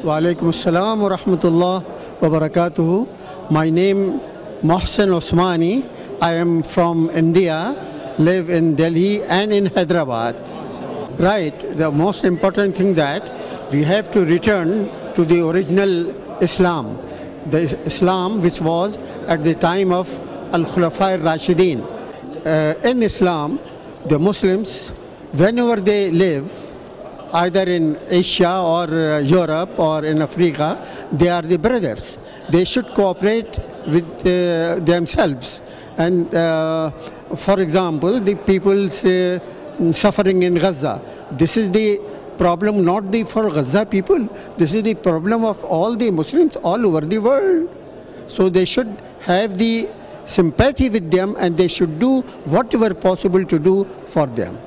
Wa alaikum assalam wa rahmatullah wa barakatuhu. My name Mohsen Osmani. I am from India, live in Delhi and in Hyderabad. Right, the most important thing that we have to return to the original Islam. The Islam which was at the time of Al-Khulafa al-Rashideen. In Islam, the Muslims, whenever they live, either in Asia or Europe or in Africa, they are the brothers. They should cooperate with themselves. And for example, the people suffering in Gaza, this is the problem not for Gaza people, this is the problem of all the Muslims all over the world. So they should have the sympathy with them and they should do whatever possible to do for them.